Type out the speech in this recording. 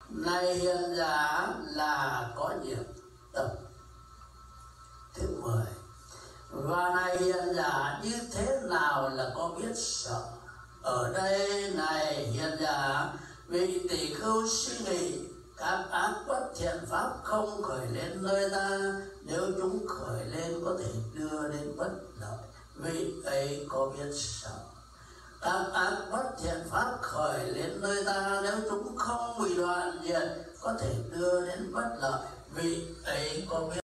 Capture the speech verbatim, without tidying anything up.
Này hiền giả là có nghiệp tập. Thứ mười. Và này hiền giả, như thế nào là có biết sợ? Ở đây này hiền giả, vị tỷ khưu suy nghĩ các ác bất thiện pháp không khởi lên nơi ta, nếu chúng khởi lên có thể đưa đến bất lợi, vị ấy có biết sợ. Các ác bất thiện pháp khởi lên nơi ta, nếu chúng không bị đoạn diệt có thể đưa đến bất lợi, vị ấy có biết